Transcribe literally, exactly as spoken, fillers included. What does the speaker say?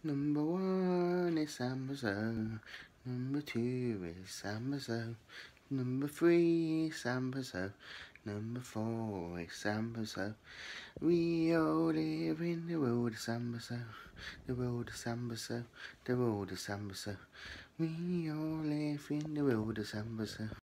Number one is Amazon. Number two is Amazon. Number three is Amazon. Number four is Amazon. We all live in the world of Amazon. The world of Amazon. The world of Amazon. We all live in the world of Amazon.